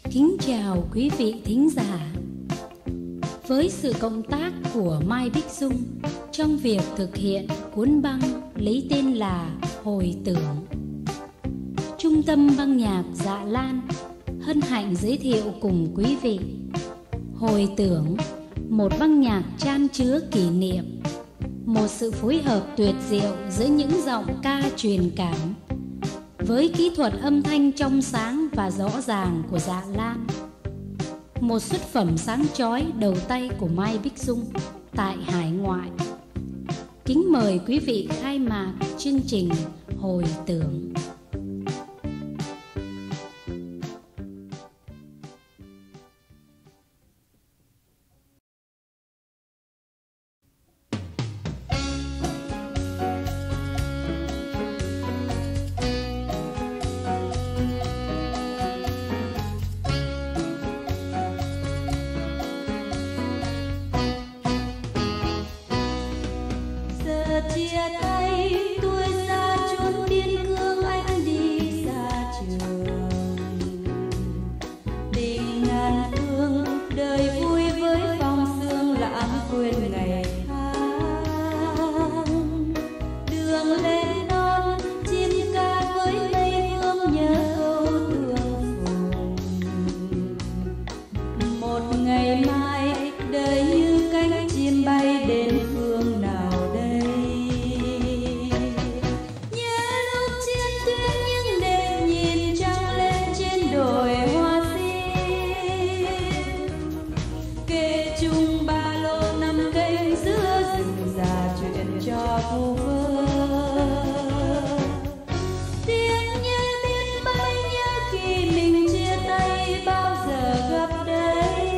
Kính chào quý vị thính giả. Với sự cộng tác của Mai Bích Dung trong việc thực hiện cuốn băng lấy tên là Hồi Tưởng, Trung tâm băng nhạc Dạ Lan hân hạnh giới thiệu cùng quý vị Hồi Tưởng, một băng nhạc chan chứa kỷ niệm, một sự phối hợp tuyệt diệu giữa những giọng ca truyền cảm với kỹ thuật âm thanh trong sáng và rõ ràng của Dạ Lan. Một xuất phẩm sáng chói đầu tay của Mai Bích Dung tại hải ngoại. Kính mời quý vị khai mạc chương trình Hồi Tưởng. Chia tay tôi ra chốn biên cương, anh đi xa trường. Tình ngàn thương đời vui với phong sương, lãng quên ngày tháng. Đường lên non chim ca với mây vương, nhớ câu tương phùng. Một ngày mai đời như cánh chim bay đến phương nào. Vu vơ tiếng nhớ biết bay, nhớ khi mình chia tay bao giờ gặp đây.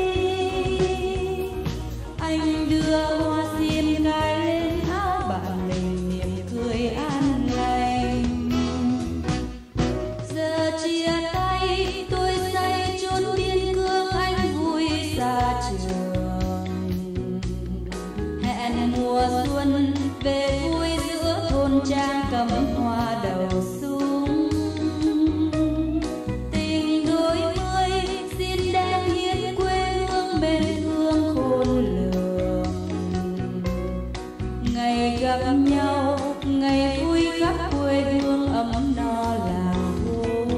Anh đưa hoa sim cài lên áo bạn mình, niềm cười an lành. Giờ chia tay tôi say chốn biên cương, anh vui xa trường. Hẹn mùa xuân về vui giữa thôn trang, cắm hoa đầu súng. Tình đôi mươi xin đem hiến quê hương, bên hương khôn lường. Ngày gặp nhau ngày vui khắp quê hương, ấm no làng thôn.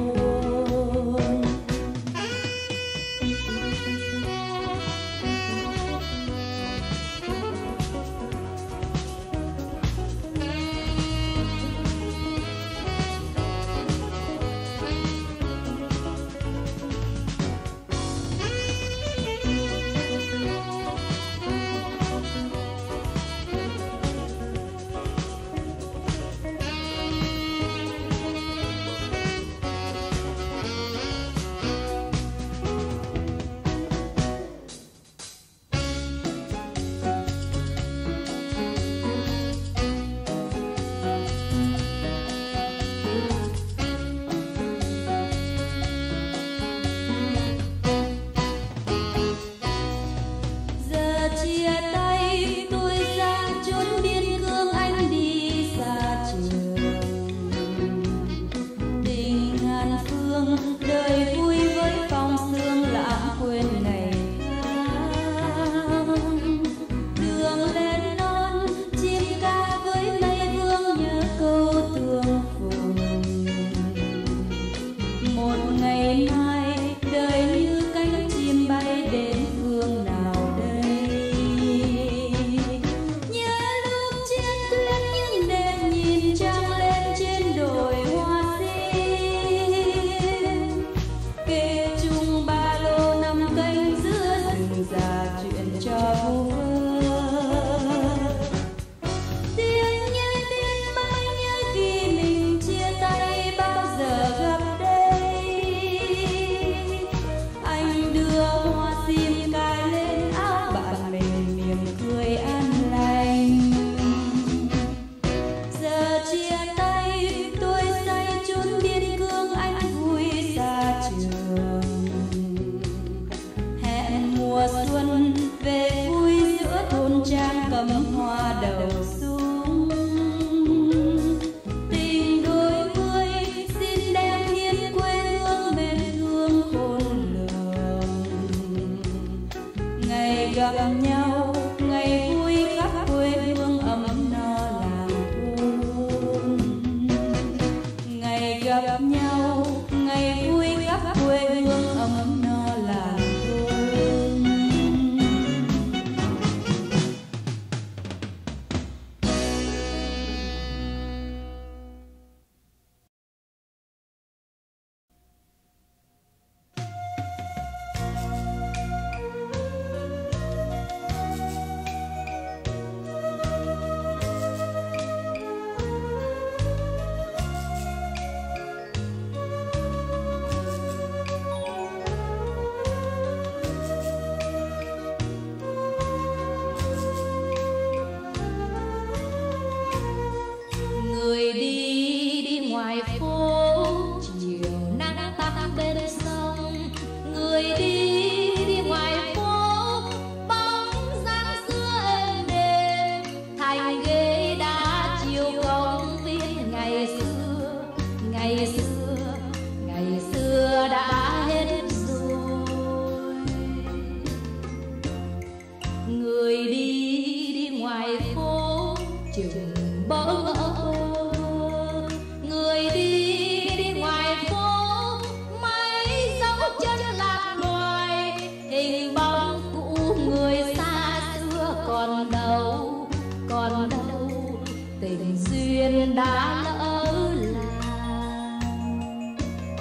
đã lỡ làng.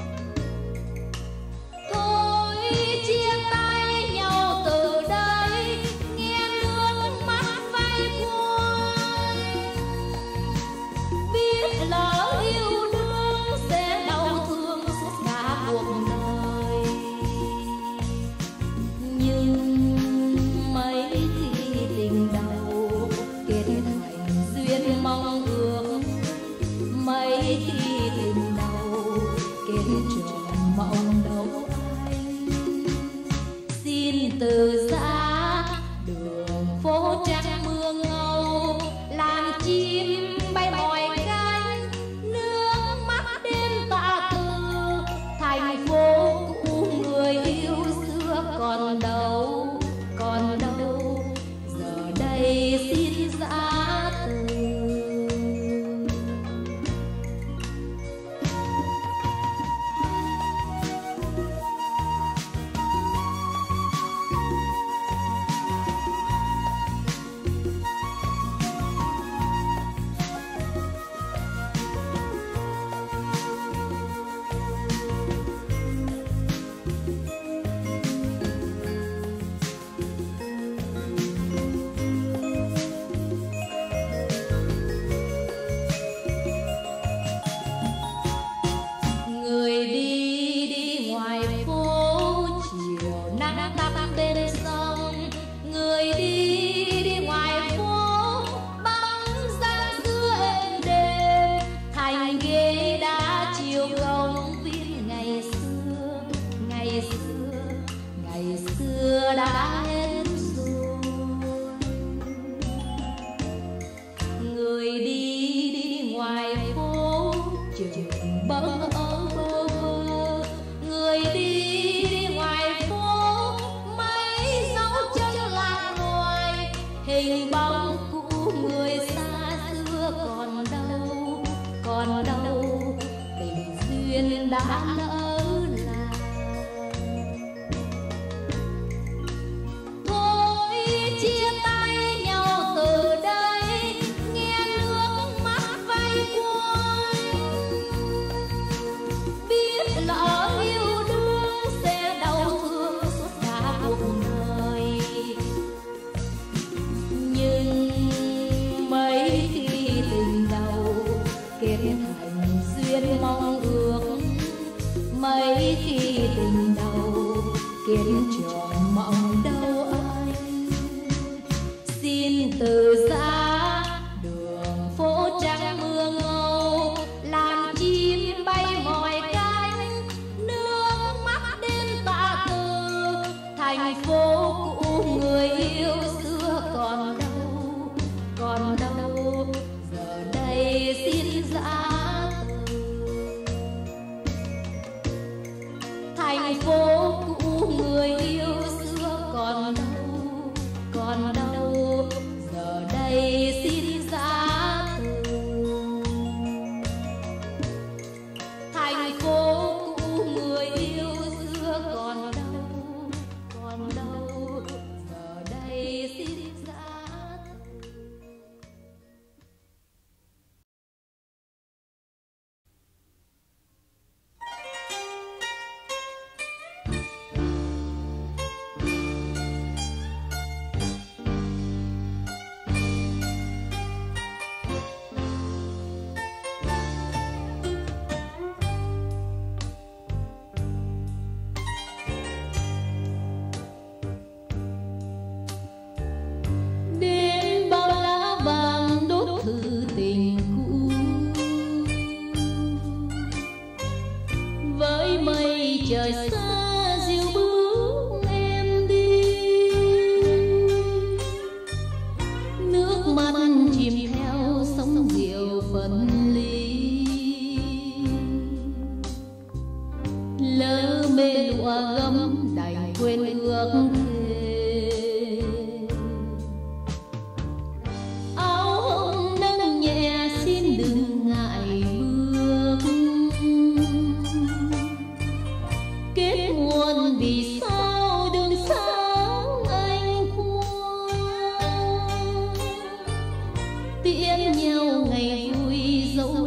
Thôi chia tay nhau từ đây, nghe nước mắt vay quay. Biết lỡ yêu đương sẽ đau thương suốt cả cuộc đời, nhưng mấy khi tình đầu kết thành duyên mong ước, mấy khi tình đầu kết trọn mộng đâu anh. Xin từ giã đường phố trắng mưa ngâu, làm chim bay mỏi cánh, nước mắt đêm tạ từ. Thành phố cũ người yêu xưa còn đâu, còn đâu, giờ đây xin giã từ. Người đi đi ngoài phố, chiều nắng tắt bên sông. Người đi đi ngoài phố, bóng dáng xưa êm đềm. Thành ghế đá chiều công viên ngày xưa, ngày xưa, ngày xưa đã hết rồi. Người đi đi ngoài phố, chừng bóng ở bơ vơ. Người đi đi ngoài phố, mấy dấu chân lạc loài. Hình bóng cũ người xa xưa còn đâu, còn đâu, tình duyên đã lỡ làng. Thôi chia tay nhau từ đây, nghe nước mắt vay quay. Biết lỡ yêu đương sẽ đau thương suốt cả cuộc đời, nhưng mấy khi tình đầu kết thành duyên mong ước, mấy khi tình đầu kết trọn mộng đâu anh. Xin từ giã đường phố trắng mưa ngâu, làm chim bay mỏi cánh, nước mắt đêm tạ từ. Thành phố cũ người yêu xưa còn đâu, còn đâu, giờ đây xin giã từ. Thành phố cũ người yêu xưa còn đâu, còn đâu, giờ đây xin giã từ. Thành phố cũ người yêu xưa còn đâu, còn đâu, giờ đây xin giã từ. Đêm bao lá vàng đốt thư tình cũ, với mây trời xa dịu bước em đi. Nước mắt chìm theo sóng diều phân ly, lỡ mê lụa gấm đành quên ước thề. Áo hồng nâng nhẹ xin đừng ngại bước, kết muôn vì sao đường sáng anh qua. Tiễn nhau ngày vui dẫu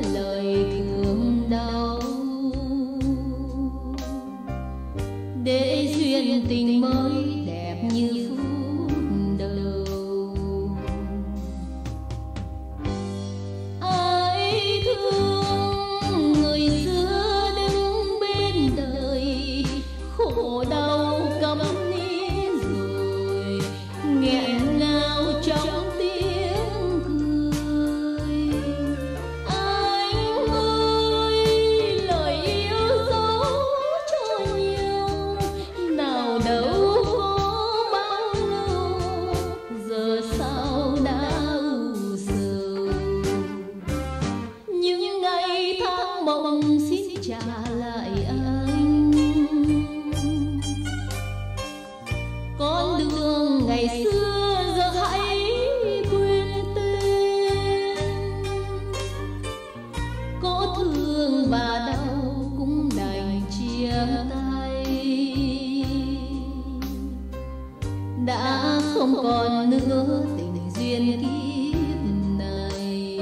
thang mộng xin trả lại anh. Con đường ngày xưa giờ hãy quên tên. Có thương và đau cũng đành chia tay. Đã không còn nữa tình duyên kiếp này.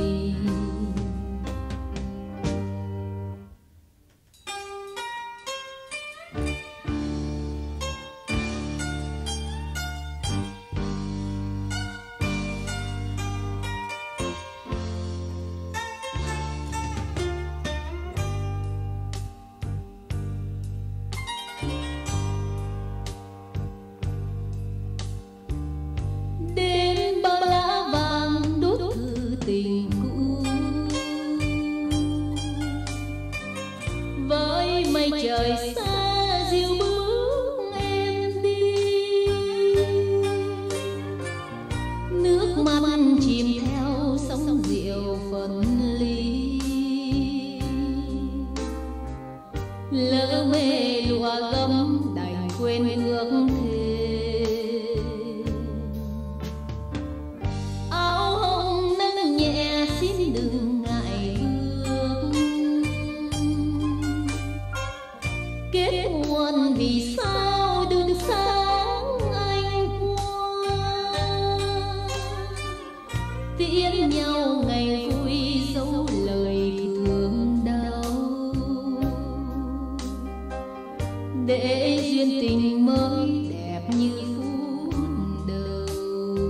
Đến bao lá vàng đốt thư tình cũ, với mây trời xa dịu bước em đi. Nước mắt chìm theo sóng rượu phân ly. Lỡ mê lụa gấm đành quên ước thề. Áo hồng nâng nhẹ xin đừng ngại thương. Kết muôn vì sao đừng sáng anh qua. Tiễn nhau ngày vui dấu lời thương đau. Để duyên tình mới đẹp như phút đầu.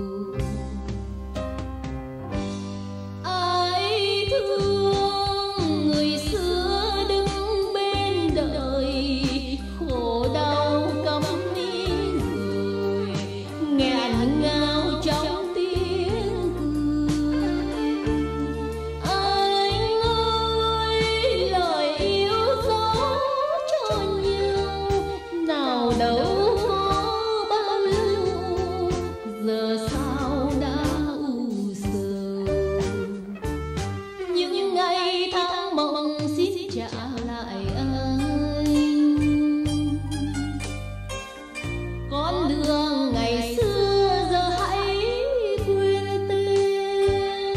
Ai thương người xưa đứng bên đời, khổ đau câm nín người, nghẹn ngào trong tiếng cười. Anh ơi lời yêu dấu cho nhau, nào đâu có bao lâu, giờ sao đã u sầu. Những ngày tháng mộng xin trả lại anh. Con đường ngày xưa giờ hãy quên tên.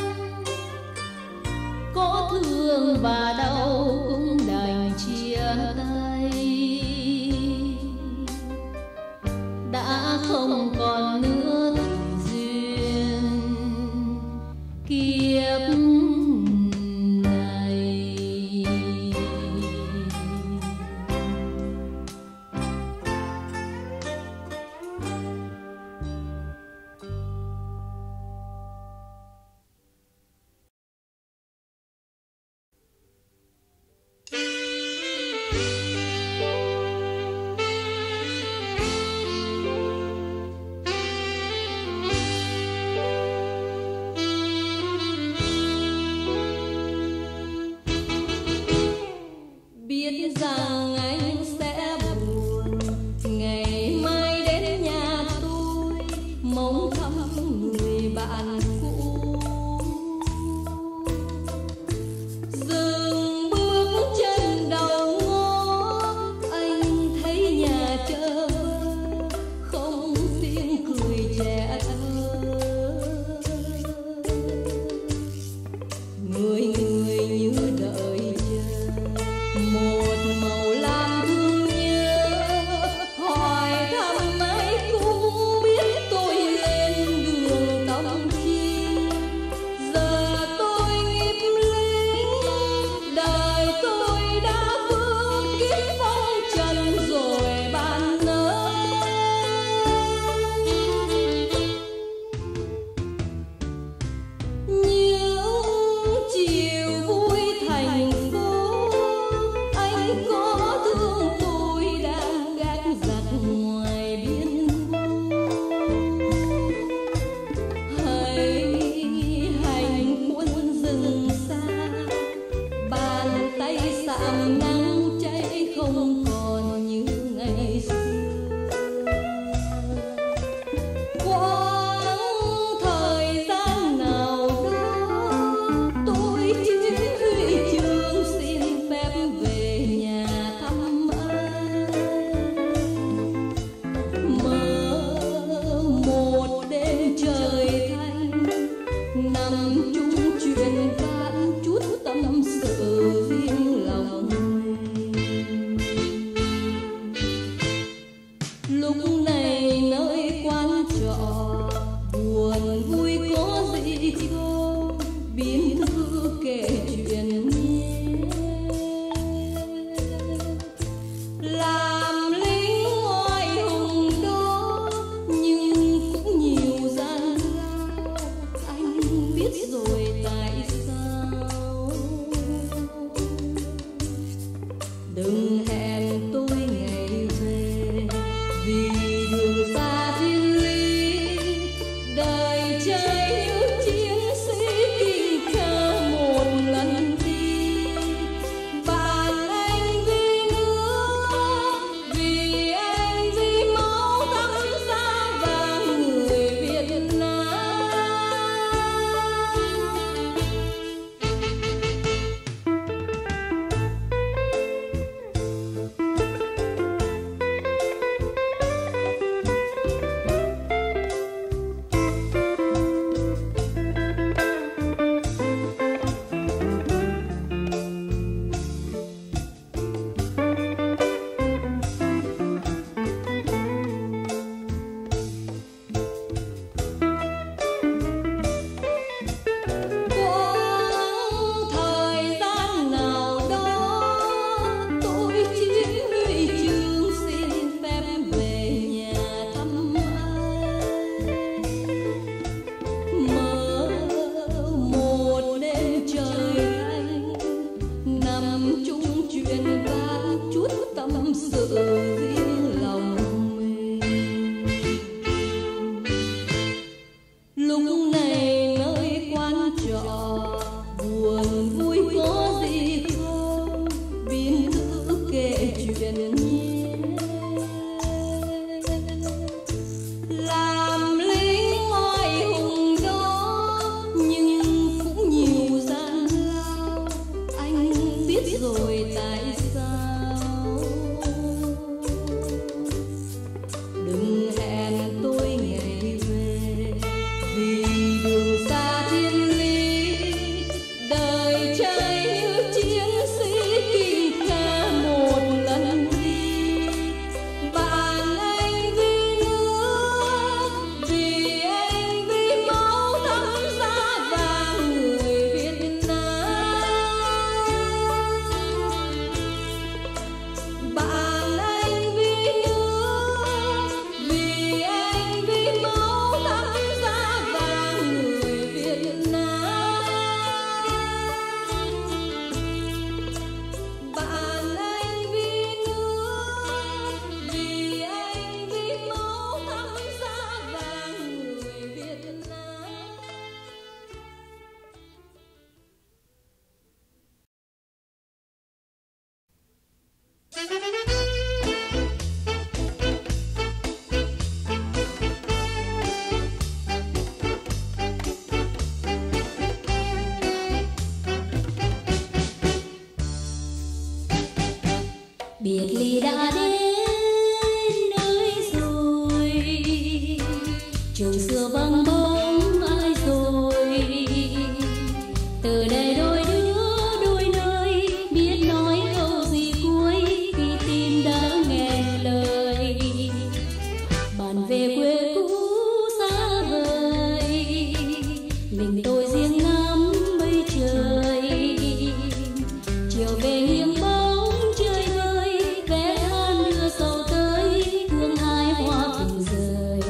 Có thương và đau cũng đành chia tay. Đã không còn nữa tình duyên kiếp này. biệt ly đã đến nơi rồi, trường xưa vắng bóng ai rồi. Từ đây đôi đứa đôi nơi, biết nói câu gì cuối khi tim đã nghẹn lời. Bạn về quê cũ xa vời, mình tôi riêng ngắm mây trời. Chiều về nghiêng bóng chơi vơi, vẽ than đưa sầu tới, thương hai hoa cùng rời.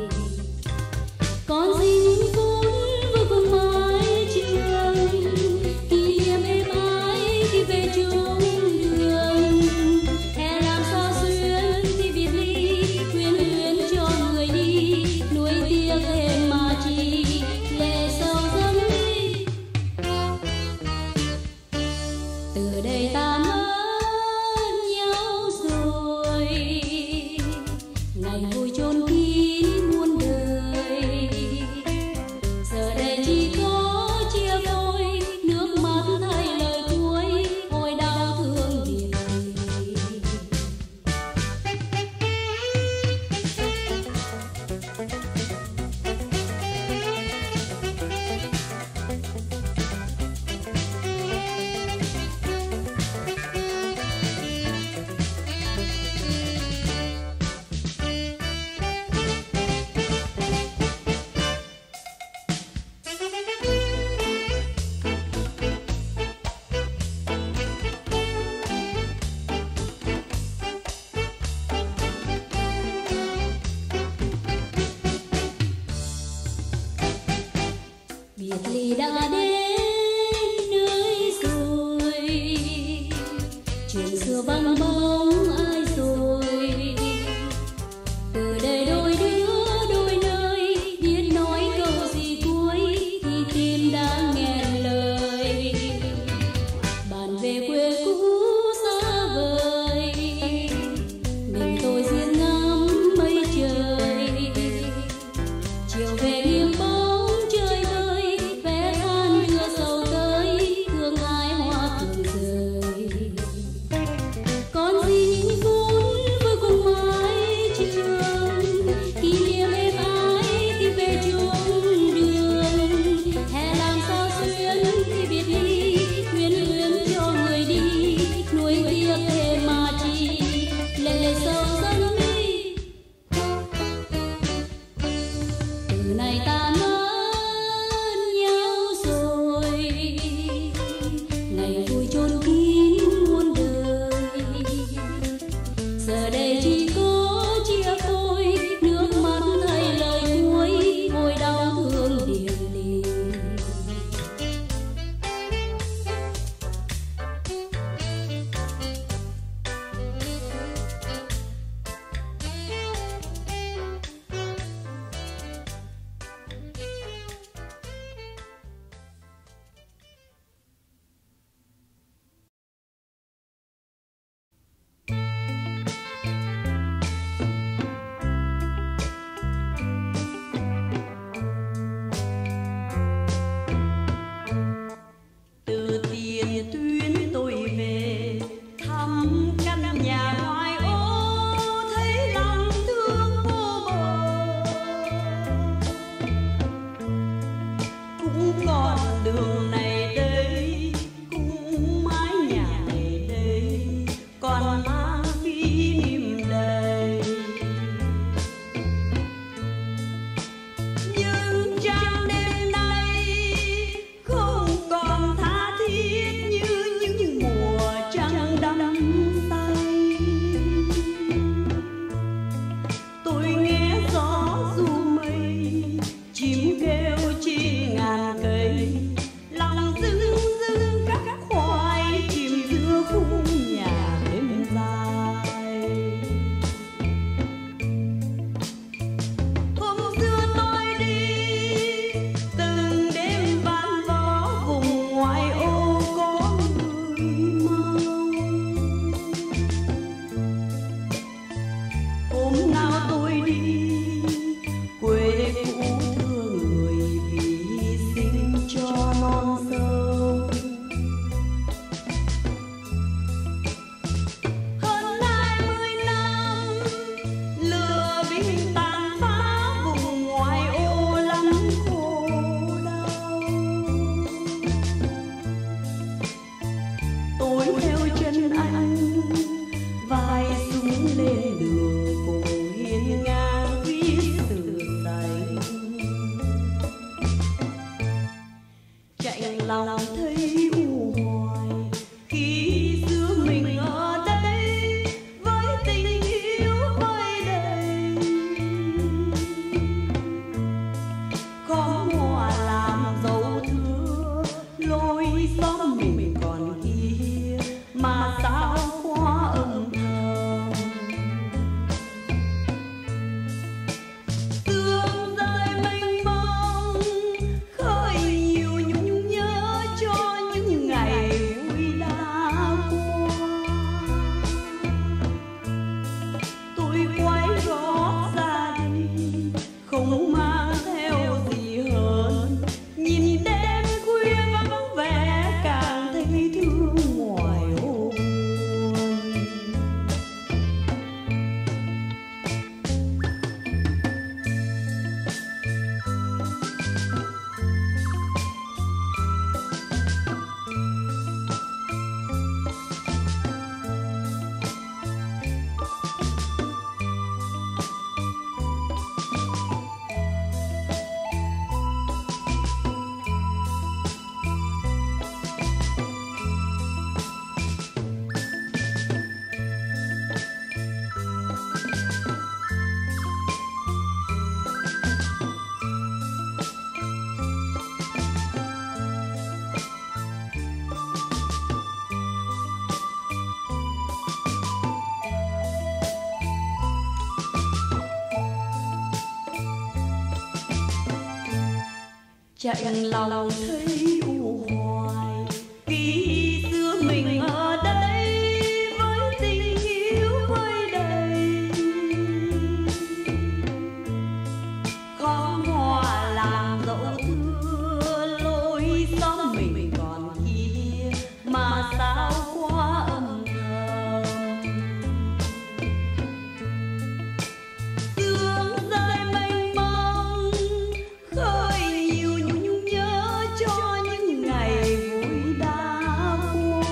Còn gì những phút vừa cùng mái trường, kỷ niệm êm ái khi về chung đường. Hè làm sao xuyên khi biệt ly, quyến luyến cho người đi, nuối tiếc thêm mà chi, lệ sầu dâng ly. Từ đây ta mất nhau rồi, ngày vui chôn kín muôn đời. Giờ đây chỉ có chia đôi, nước mắt thay lời cuối, ôi đau thương biệt ly. Biệt ly đã đến nơi rồi, chuyện xưa vắng bóng ai rồi. Từ đây đôi đứa đôi nơi, biết nói câu gì cuối khi tim đã nghẹn lời. Bạn về quê cũ xa vời, mình tôi riêng ngắm mây trời. Chiều về nghiêng bóng chơi vơi, vẽ than đưa sầu tới, thương hai hoa cùng rời. Còn gì những phút vừa cùng mái trường, kỷ niệm êm ái khi về chung đường. Hè làm sao xuyên khi biệt ly, quyến luyến cho người đi, nuối tiếc thêm mà chi, lệ sầu dâng ly. Từ nay ta mất nhau rồi, ngày vui chôn kín muôn đời. Giờ đây chỉ có chia phôi, nước mắt thay lời cuối, ôi đau thương biệt ly. Từ Tiền Tuyến tôi về thăm căn nhà ngoài ô, thấy lòng thương vô bờ. Cũng còn đường này đây, cũng mái nhà này đây, còn mang kỷ niệm đầy. Nhưng trăng đêm nay không còn tha thiết như những theo chân anh, vai súng lên đường cùng hiên ngang viết sự dành. Chạy lòng thấy u hoài khi xưa mình ở đây với tình yêu vơi đầy. Có hoa làm dấu thưa lối xóm mình còn kia mà sao quá âm thầm. Tương rơi mênh mông khơi nhiều nhung nhớ cho những ngày vui đã qua. Tôi quay gót ra đi không mang theo gì hơn, nhìn đêm khuya vắng vẻ càng thấy thương ngoài ô buồn. Chạy lòng thấy u hoài khi xưa mình ở đây với tình yêu vơi đầy. Khóm hoa làm dấu thưa lối xóm mình còn kia mà sao quá âm thầm. Sương rơi mênh mông khơi nhiều nhung nhớ cho những ngày vui đã qua.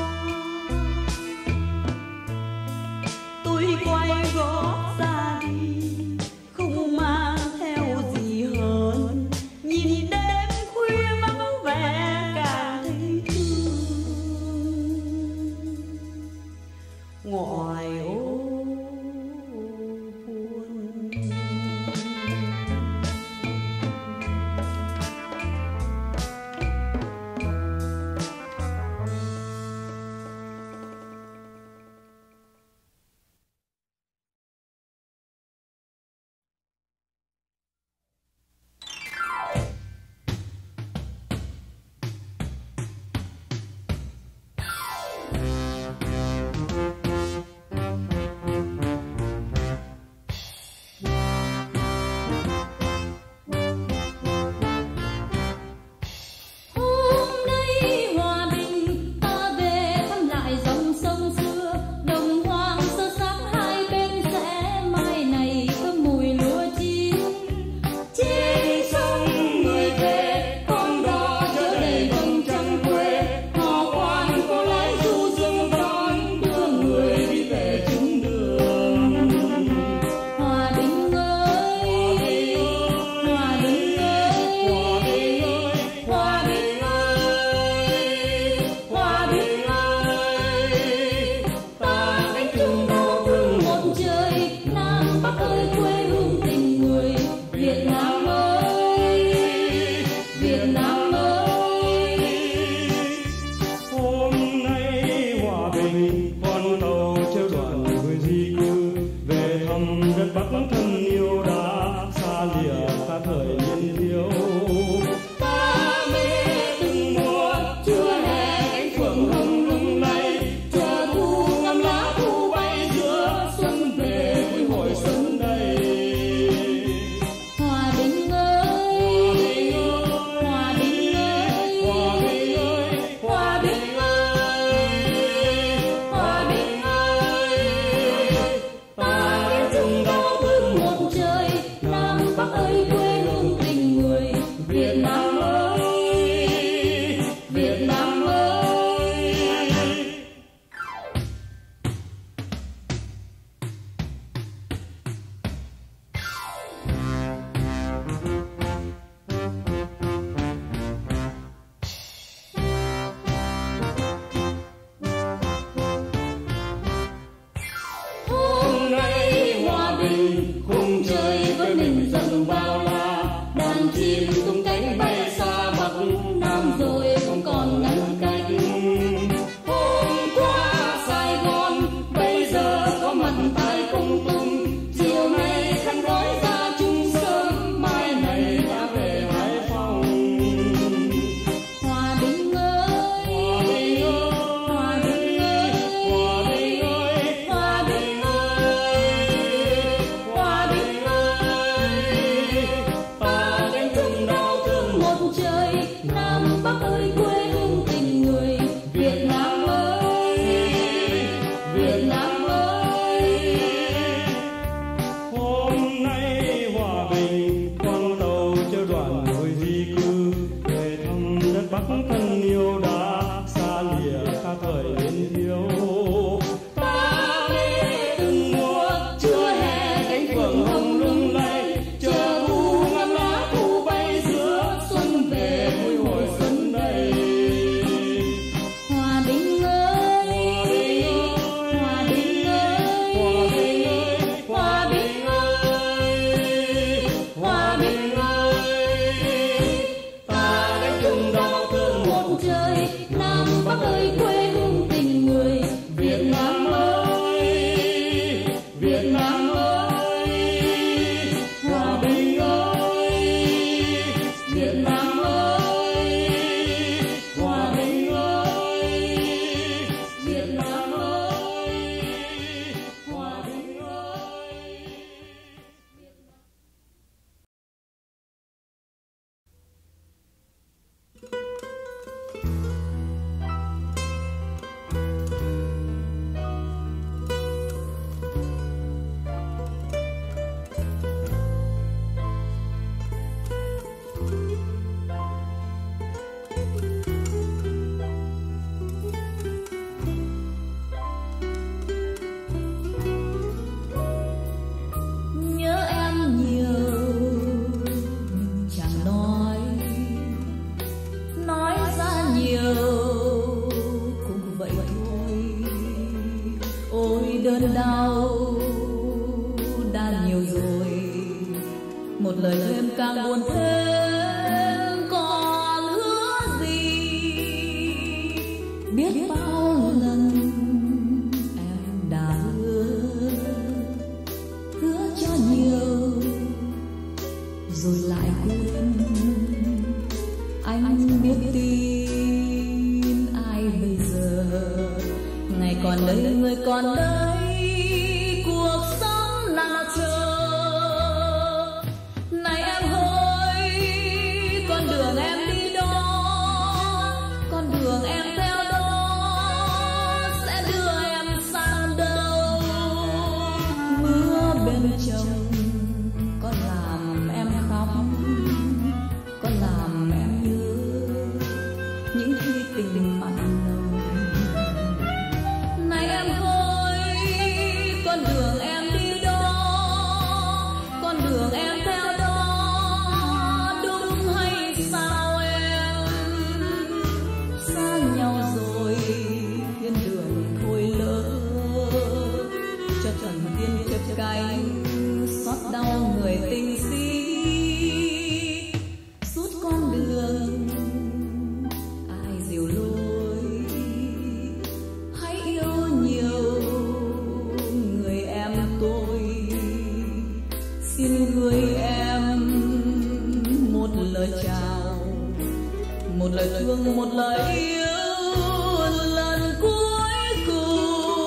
Tôi quay gót ra đi không mang theo gì hơn, nhìn đêm khuya vắng vẻ càng thấy thương ngoài ô buồn. Hôm nay hòa bình ta về thăm lại dòng sông xưa, đồng hoang sơ xác hai bên rẽ, mai này thơm mùi lúa chín. Trên sông người về con đò chở đầy vầng trăng quê, hò khoan cô lái du dương đón đưa người đi về chung đường. Hòa bình ơi, hòa bình ơi, hòa bình ơi, hòa bình ơi. Ta cánh chung đô vương một trời, Nam Bắc ơi quê hương tình người. Việt Nam ơi, Việt Nam ơi. Hôm nay hòa bình, con tàu chở đoàn người di cư về thăm đất Bắc thân yêu đã xa lìa ta thời niên thiếu. Ta mê từng mùa chưa hè cánh phượng hồng lung lay, chờ thu ngắm lá thu bay giữa xuân về vui hội xuân đầy. Hòa bình ơi, hòa bình ơi, hòa bình ơi, hòa bình ơi, hòa bình ơi. Ta cánh chung đô vương một thời niên thiếu. Ta mê từng mùa chưa hè cánh phượng hồng lung lay, chờ thu ngắm lá thu bay giữa xuân về vui hồi xuân đầy. Hòa bình ơi, hòa bình ơi, hòa bình ơi, hòa bình ơi, Ta gánh chung đau thương một trời Nam Bắc ơi, quê hương tình người Việt Nam ơi, Việt Nam ơi, hòa bình ơi, Việt Nam ơi, hòa bình ơi, Việt Nam ơi, hòa bình ơi. nhớ em nhiều nhưng chẳng nói ra nhiều cũng vậy thôi. Ôi đơn đau đã nhiều rồi, một lời thêm càng buồn thêm, còn hứa gì biết bao lần em đã hứa cho nhiều rồi lại quên. Anh biết tin ai bây giờ, ngày còn đây người còn đây, cuộc sống nào chờ. Này em ơi, con đường em đi đó, con đường em theo đó sẽ đưa em sang đâu. Mưa bên chồng có làm em khóc, có làm em nhớ những khi tình mặn nồng. Này em ơi, con đường em đi đó, con đường em theo đó, đúng hay sao em? Xa nhau rồi thiên đường thôi lỡ, cho thần tiên chớp cánh xót đau người tình si. Suốt con đường ai dìu lối, hãy yêu nhiều người em tôi. Xin gửi em một lời chào, một lời thương, một lời yêu lần cuối cùng.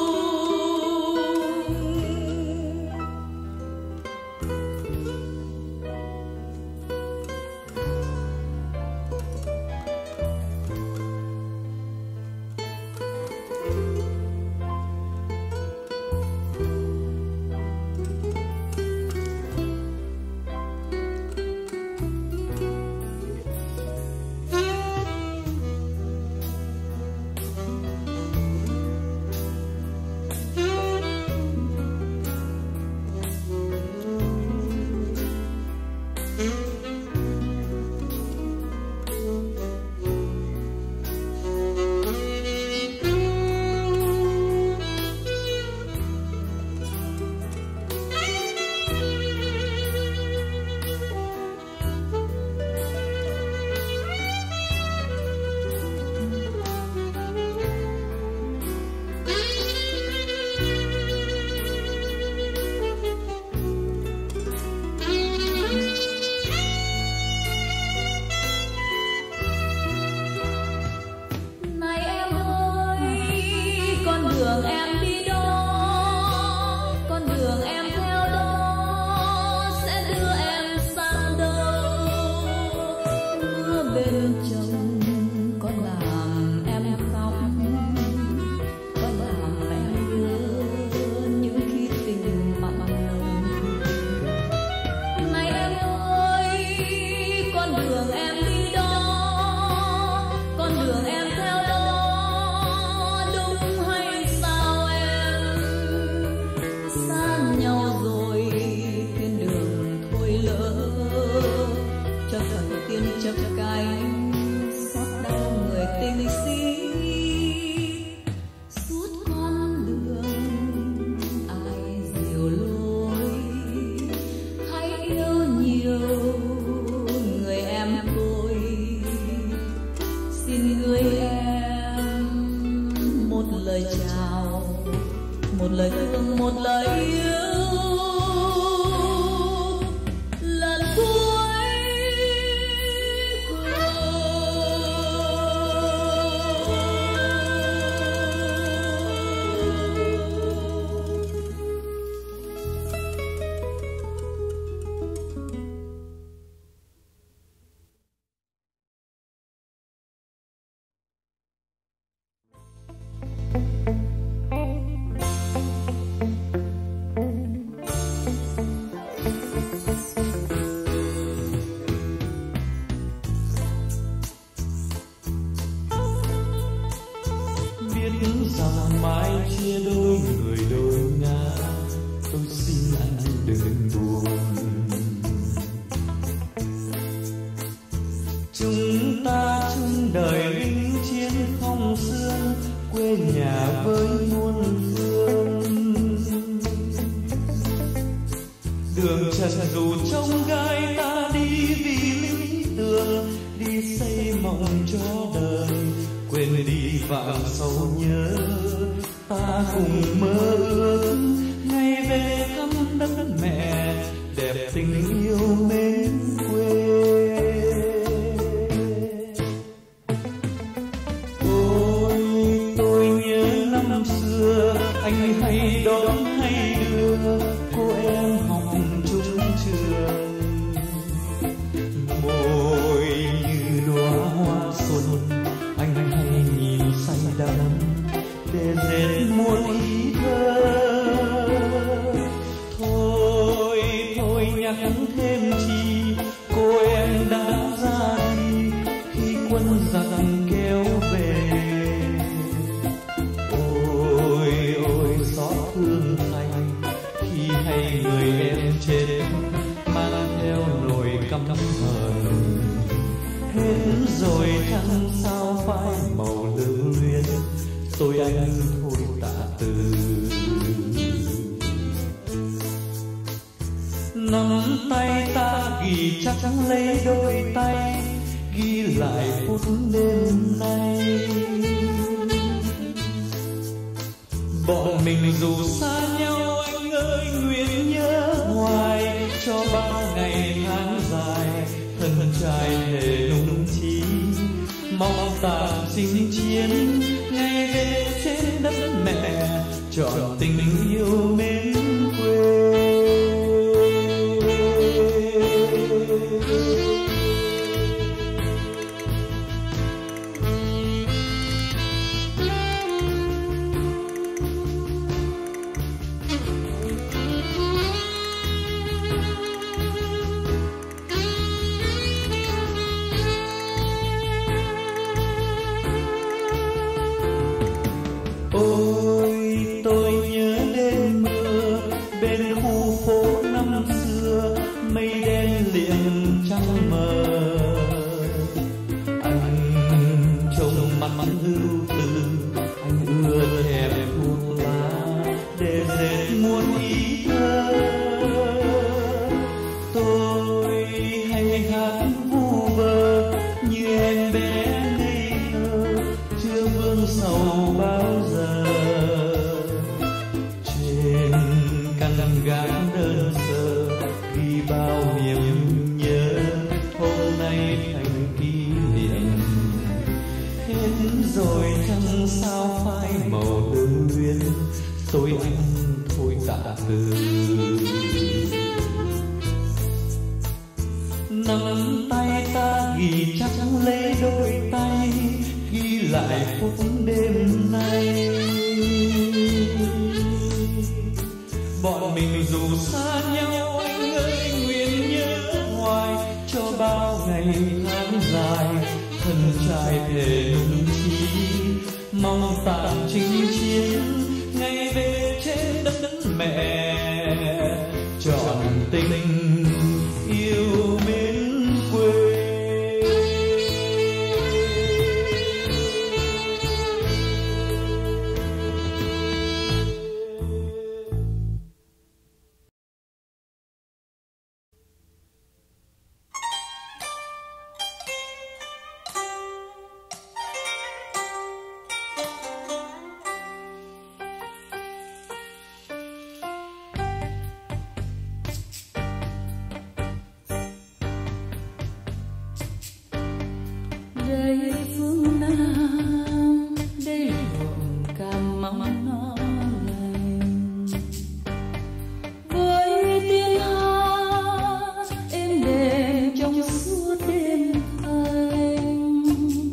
đường em đi đó, con đường em theo đó sẽ đưa em sang đâu. Mưa bên chồng có làm em khóc, có làm em nhớ những khi tình mặn nồng. Này em ơi, con đường em đi đó, con đường em theo đó, đúng lời chào, một lời thương, một lời yêu. Lần cuối cùng rằng mãi chia đôi người đôi ngã, tôi xin anh đừng buồn. Chúng ta chung đời lính chiến không xương, quê nhà với muôn phương. Đường trần dù trông gai ta đi vì lý tưởng, đi xây mộng cho đời, quên đi vạn sầu nhớ. Ta cùng mơ ước ngày về thăm đất mẹ, đẹp tình yêu mến quê. Ôi tôi nhớ năm xưa anh hay đón hay đưa cô em học chung trường. Môi như đóa hoa xuân anh hay nhìn say đắm để dệt muôn ý thơ. Thôi thôi nhắc thêm chi cô em đã ra đi khi quân giặc kéo về. Ôi ôi xót thương thay khi hay người em chết mang theo nỗi căm hờn. Hết rồi chẳng sao phai màu lưu luyến, tôi anh thôi tạ từ. Nắm tay ta ghi chắc lấy đôi tay, ghi lại phút đêm nay. Bọn mình dù xa nhau anh ơi nguyện nhớ hoài, cho bao ngày tháng dài thân trai thề nung chí. Mong tàn chinh chiến ngày về trên đất mẹ, trọn tình yêu mến quê. Ôi tôi nhớ đêm mưa bên khu phố năm xưa, mây đen liền trăng mờ. Anh trông mặt ưu tư, anh ưa thèm thuốc lá để dệt muôn ý thơ. Tôi hay hát vu vơ như em bé ngây thơ, chưa vương sầu bao giờ. Trên căn gác đơn sơ ghi bao niềm nhớ, hôm nay thành kỷ niệm. Hết rồi chẳng sao phai màu lưu luyến, tôi anh thôi tạ từ. Nắm tay ta ghi chắc lấy đôi tay, ghi lại phút đêm nay. Bọn mình dù xa nhau anh ơi nguyện nhớ hoài, cho bao ngày tháng dài thân trai thề nung chí. Mong tàn chinh chiến ngày về trên đất mẹ, trọn tình yêu mến phương Nam đây ruộng cà mau non lành, với tiếng hát êm đềm trong suốt đêm thanh.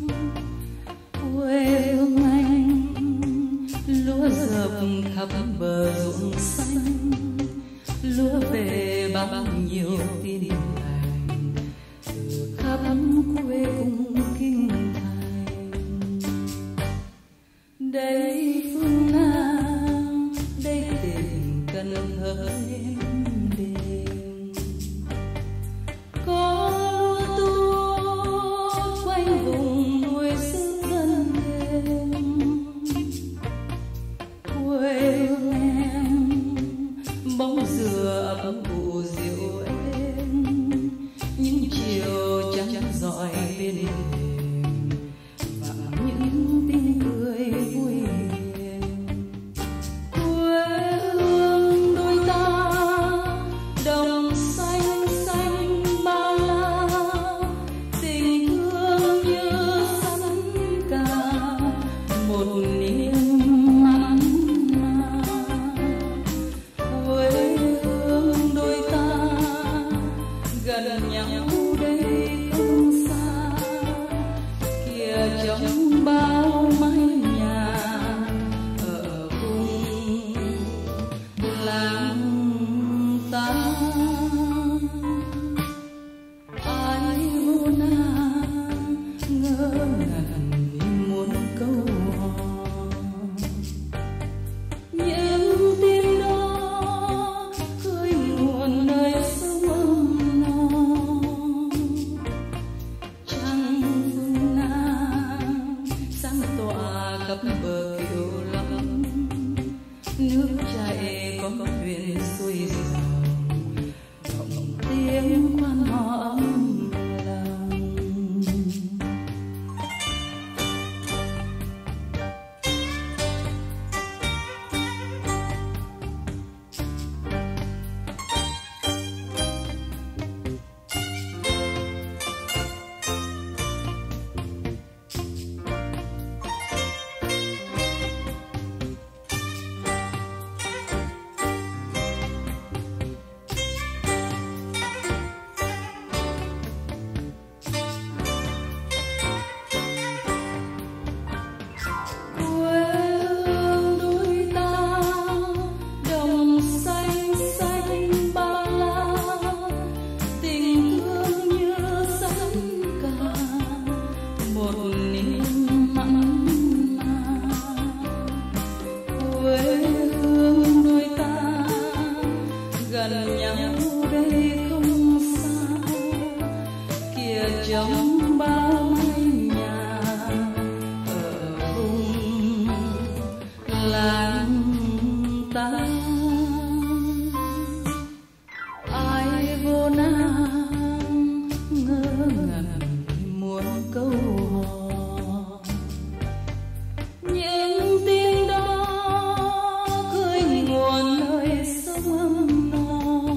Quê hương anh lúa dập khắp bờ ruộng xanh, lúa về bao nhiêu tin lành từ khắp quê cung kinh thành. Đây phương Nam đây tỉnh Cần Thơ êm đềm, có lúa tuốt quanh vùng nuôi sức dân đêm. Quê hương em bóng dừa ấm vụ rượu êm, những chiều trắng rọi bên thềm và những tiếng cười vui hiền. Quê hương đôi ta đồng xanh xanh bao la, tình thương như sắn ca một niềm mặn mà. Quê hương đôi ta gần nhau đây không xa, kìa trong bao mái nhà ở vùng làng ta. Ai hô nàng ngỡ ngàng muốn câu hò, những tiếng đó khơi nguồn nơi sông ấm no. Trăng phương Nam sáng tỏa khắp bờ Kiều Long, nước chảy có thuyền xuôi dòng, vọng tiếng quan họ ấm lòng. Gần nhau đây không xa, kìa trong bao mái nhà ở vùng làng ta. Ai vô Nam ngỡ ngàng muốn câu hò, những tiếng đó khơi nguồn nơi sông ấm no.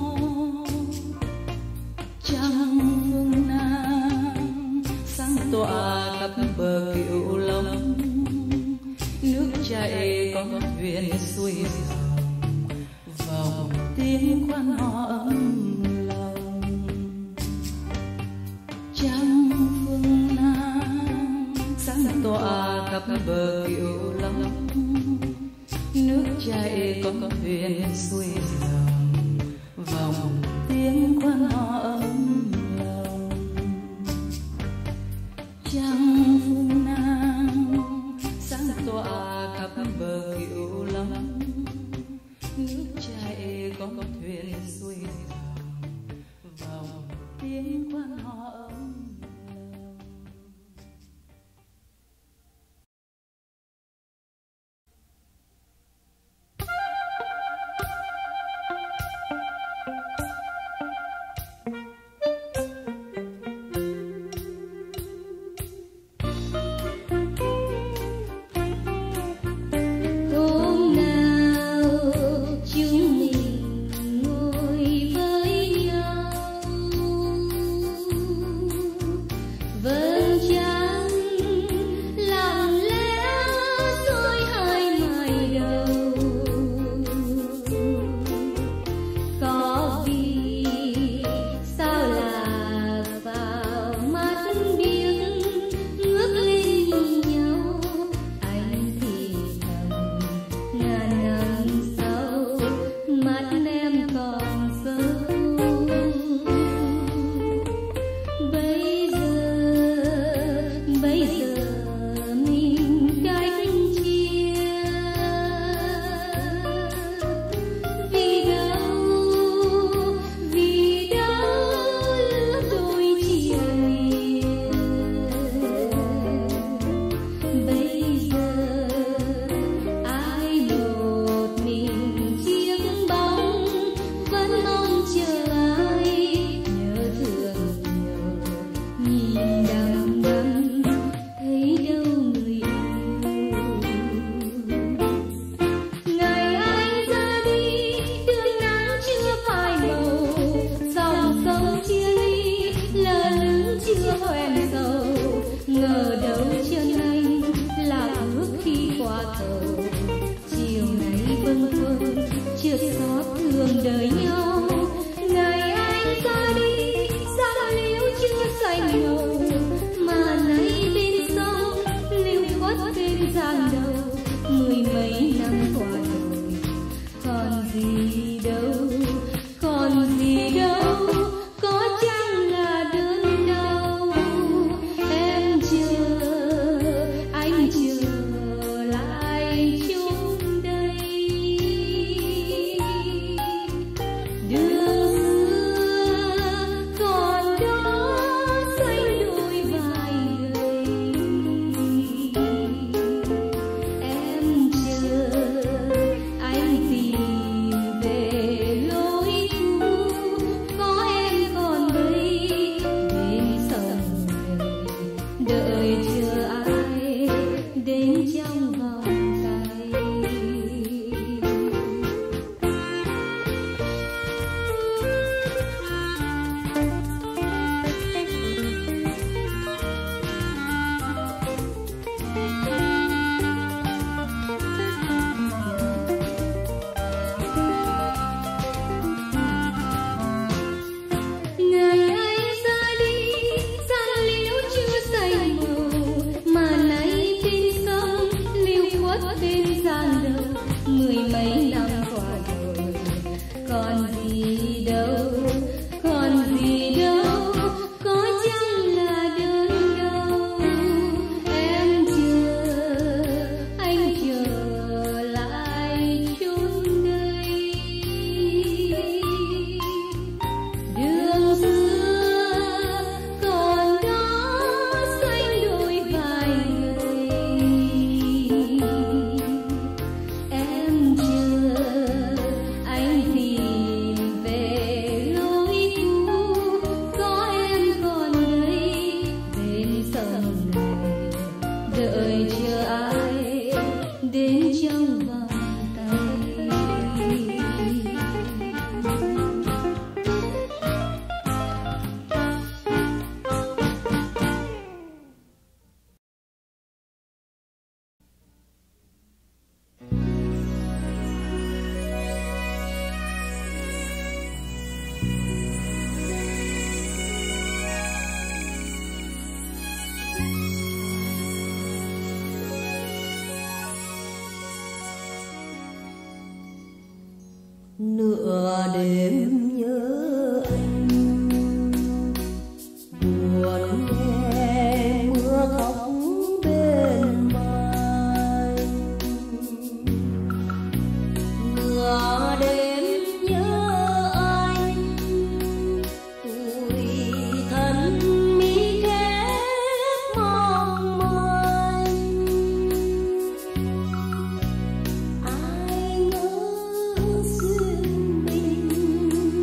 Trăng phương Nam sáng tỏa khắp bờ Kiều Long, nước chảy có thuyền xuôi dòng, vòng tiếng quan họ ấm lòng. Trăng phương Nam sáng tỏa khắp bờ Kiều Long, nước chảy có thuyền xuôi dòng, vòng tiếng quan họ ấm lòng. Trăng phương Nam sáng tỏa khắp bờ Kiều Long, nước chảy có thuyền xuôi dòng, vòng tiếng quan họ ấm lòng. chia xót thương đời nhau. Ngày anh ra đi giá liễu chưa xanh màu, mà nay bên sông liễu khuất bên giang đầu. Mười mấy năm qua rồi còn gì đâu, còn gì đâu, có chăng là đơn đau. Em chờ, anh chờ lại chung đây. Đường xưa còn đó xanh đôi vai gầy. Em chờ, anh tìm về lối cũ. Có em còn đây bên sông đợi chờ ai đến trong vòng tay. Ngày anh ra đi gian liễu chưa xanh màu, mà nay bên sông liễu khuất bên giang đầu. Mười mấy năm qua rồi còn gì đâu, còn gì đâu, có chăng là đơn đau. Em chờ, anh chờ lại chung đây. Đường xưa còn đó xanh đôi vai gầy. Em chờ, anh tìm về lối cũ. Có em còn đây bên sông này đợi chờ ai đến trong vòng tay. Nửa đêm nhớ anh, buồn nghe mưa khóc bên mai. Nửa đêm nhớ anh, tủi thân mi ghét mong manh. Ai ngờ duyên mình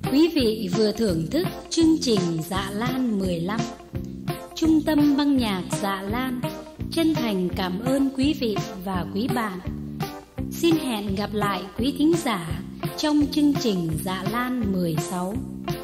Quý vị vừa thưởng thức chương trình Dạ Lan 15. Trung tâm băng nhạc Dạ Lan chân thành cảm ơn quý vị và quý bạn. Xin hẹn gặp lại quý thính giả trong chương trình Dạ Lan 16.